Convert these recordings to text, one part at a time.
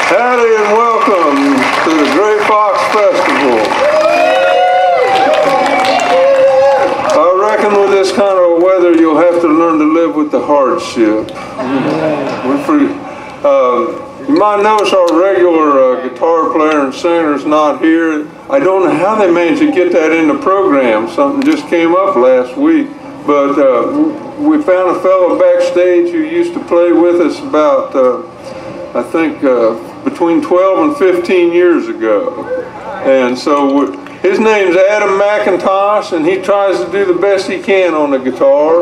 Howdy and welcome to the Bluegrass Festival. I reckon with this kind of weather you'll have to learn to live with the hardship. You might notice our regular guitar player and singer is not here. I don't know how they managed to get that in the program. Something just came up last week. But we found a fellow backstage who used to play with us about, I think, between 12 and 15 years ago. And so his name's Adam McIntosh, and he tries to do the best he can on the guitar.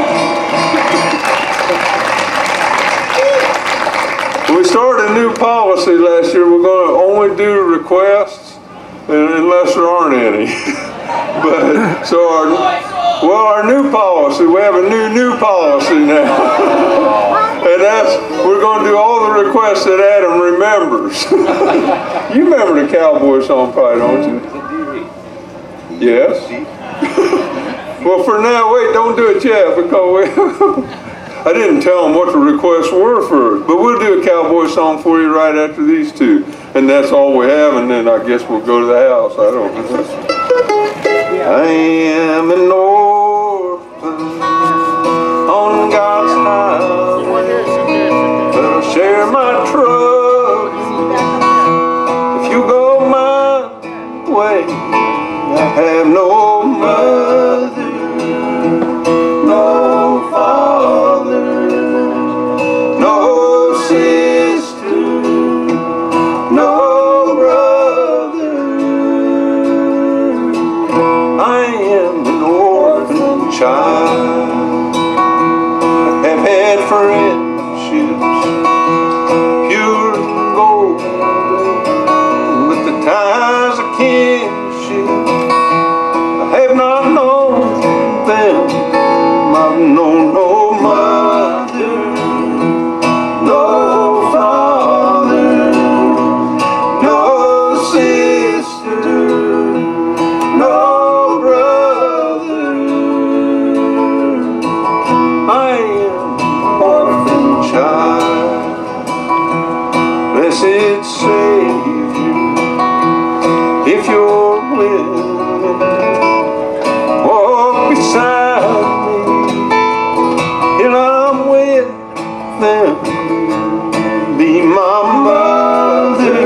We started a new policy last year. We're going to only do requests unless there aren't any. But so our new policy, we have a new policy now. And we're going to do all the requests that Adam remembers. You remember the cowboy song probably, don't you? Yes? Well, for now, wait, don't do it yet, because I didn't tell them what the requests were first. But we'll do a cowboy song for you right after these two. And that's all we have, and then I guess we'll go to the house. I don't know. I am an orphan on God's highway, but I'll share my trouble if you go my way. I have no mother, no father, no sister, no brother. I am an orphan child. I have had friendships pure and golden, with the ties of kinship I have not known them. I've known no mother, no father, no sister, no brother. I am an orphan child. Blessed Savior, if you're willing, walk beside me till I'm with them. Be my mother,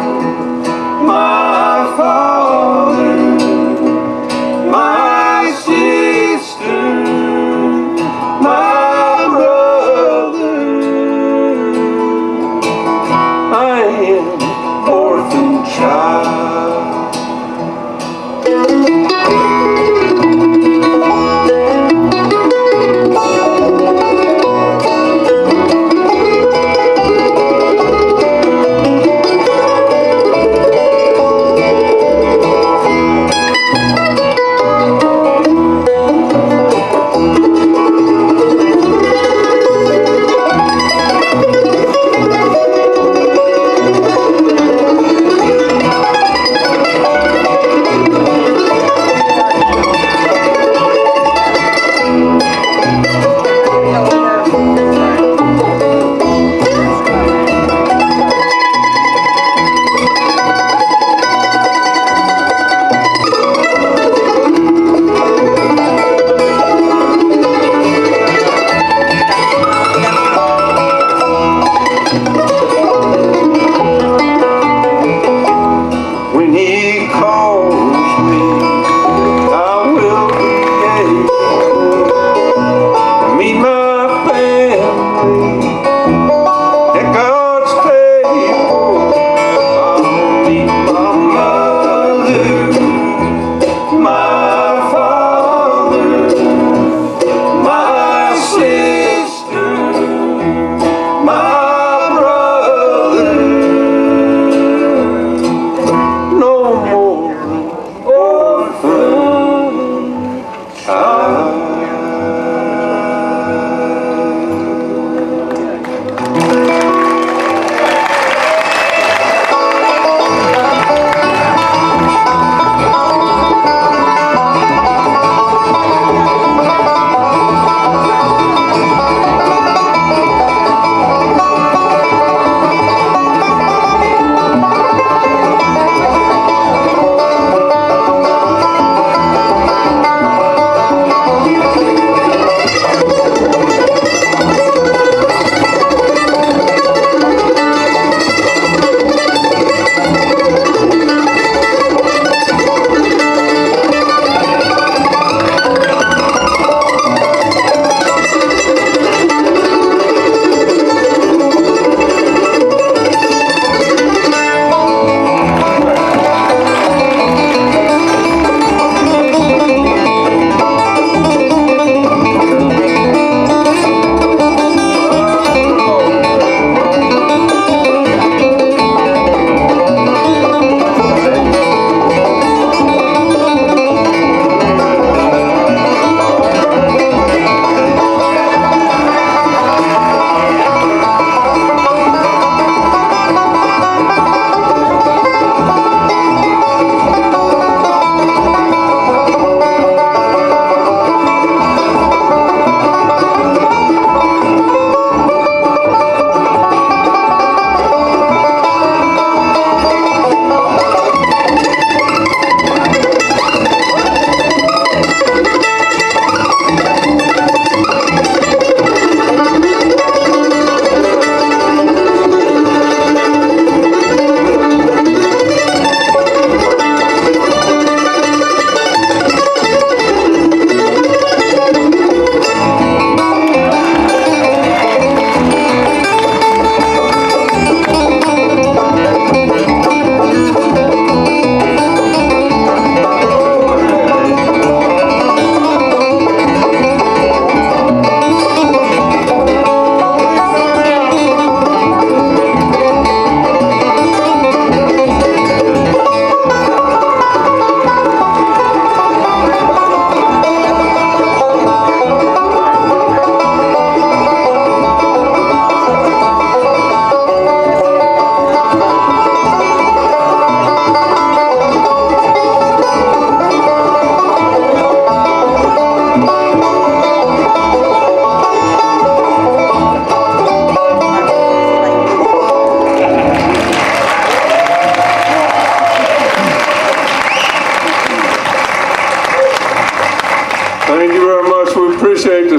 my father, my sister, my brother. I am an orphan child.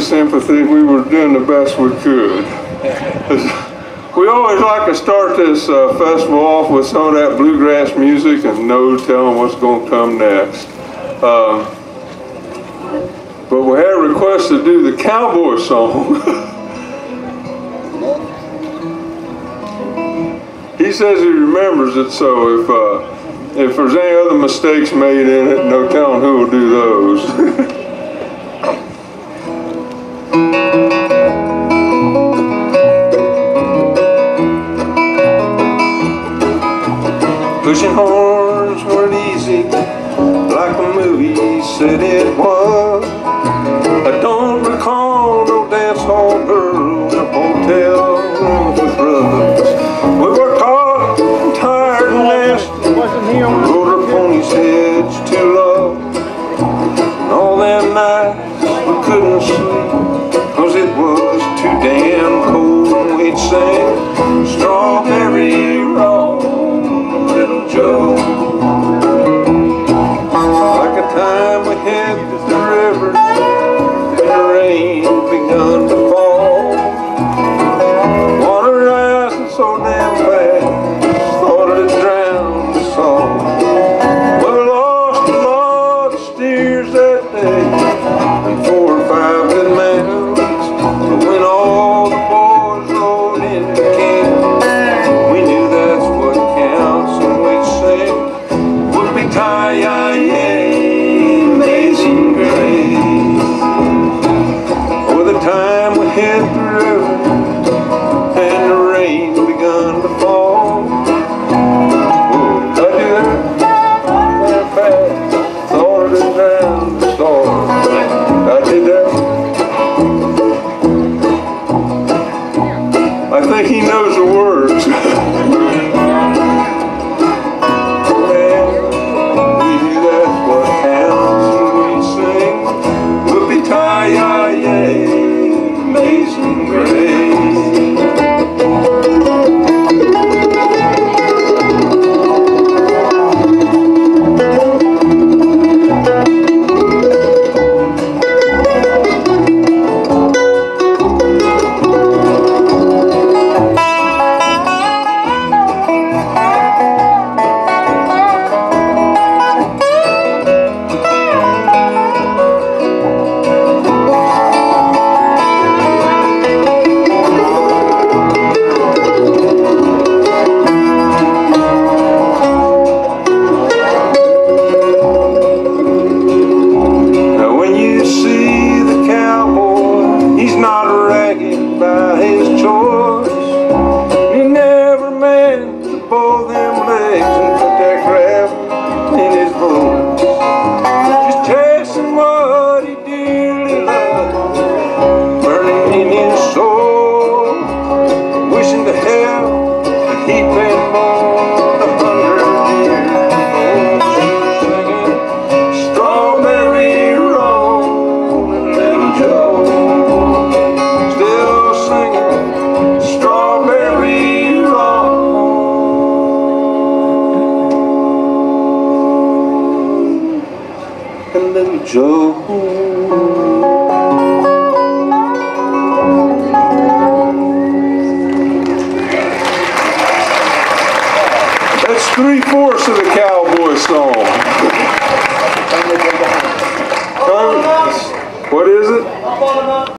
sympathy. We were doing the best we could. We always like to start this festival off with some of that bluegrass music and no telling what's going to come next. But we had a request to do the cowboy song. He says he remembers it, so if there's any other mistakes made in it, no telling who will do those. Pushing horns weren't easy, like the movie said it was. I don't recall no dance hall girls or hotel rooms with brothers. We worked hard and tired and nasty, rode our ponies' heads too low. And all them nights we couldn't sleep, 'cause it was too damn cold, and we'd sing Strawberry Road, Little Joe. Like a time we hit the river and the rain begun to fall. Water rising so damn fast, thought it'd drown us all. We lost a lot of steers that day and 4 or 5 good mounts. But when all the boys rode into camp, we knew that's what counts, and we'd sing Whoopie-Tie-Yi-Yay, Amazing Grace. For the time we hit the river and the rain begun to fall. Whoa, did I do that? That fast, thought it drowned the storm. I did that. I think he knows the words. Amazing Grace. Little Joe. That's 3/4 of the cowboy song. What is it?